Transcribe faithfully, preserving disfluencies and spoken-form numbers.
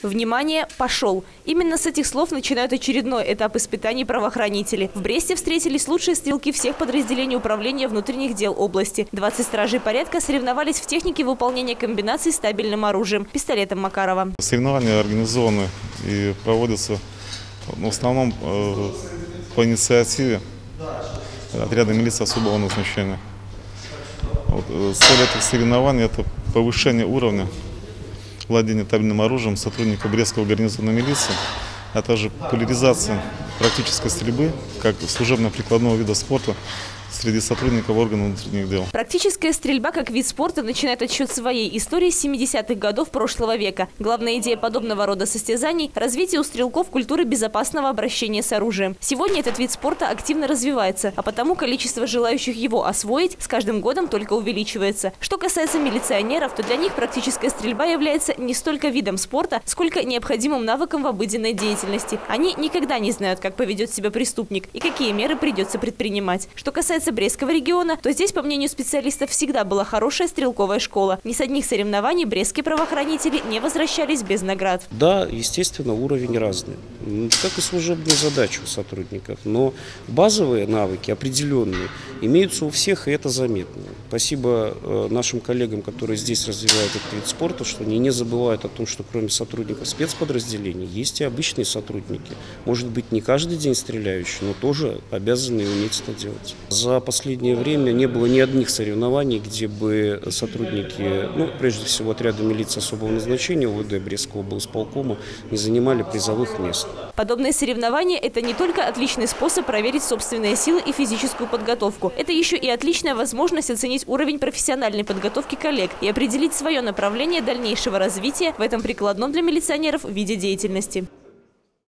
Внимание, пошел! Именно с этих слов начинают очередной этап испытаний правоохранителей. В Бресте встретились лучшие стрелки всех подразделений управления внутренних дел области. двадцать стражей порядка соревновались в технике выполнения комбинаций с стабильным оружием – пистолетом Макарова. Соревнования организованы и проводятся в основном по инициативе отряда милиции особого назначения. Вот, цель этих соревнований – это повышение уровня владения табельным оружием сотрудника Брестского гарнизона милиции, а также популяризация практической стрельбы как служебно-прикладного вида спорта среди сотрудников органов внутренних дел. Практическая стрельба как вид спорта начинает отсчет своей истории с семидесятых годов прошлого века. Главная идея подобного рода состязаний – развитие у стрелков культуры безопасного обращения с оружием. Сегодня этот вид спорта активно развивается, а потому количество желающих его освоить с каждым годом только увеличивается. Что касается милиционеров, то для них практическая стрельба является не столько видом спорта, сколько необходимым навыком в обыденной деятельности. Они никогда не знают, как поведет себя преступник и какие меры придется предпринимать. Что касается Брестского региона, то здесь, по мнению специалистов, всегда была хорошая стрелковая школа. Ни с одних соревнований брестские правоохранители не возвращались без наград. Да, естественно, уровень разный, как и служебные задачи у сотрудников. Но базовые навыки определенные имеются у всех, и это заметно. Спасибо нашим коллегам, которые здесь развивают этот вид спорта, что они не забывают о том, что кроме сотрудников спецподразделений есть и обычные сотрудники. Может быть, не каждый день стреляющие, но тоже обязаны уметь это делать. За последнее время не было ни одних соревнований, где бы сотрудники, ну, прежде всего, отряда милиции особого назначения УВД Брестского облсполкома не занимали призовых мест. Подобные соревнования – это не только отличный способ проверить собственные силы и физическую подготовку. Это еще и отличная возможность оценить уровень профессиональной подготовки коллег и определить свое направление дальнейшего развития в этом прикладном для милиционеров виде деятельности.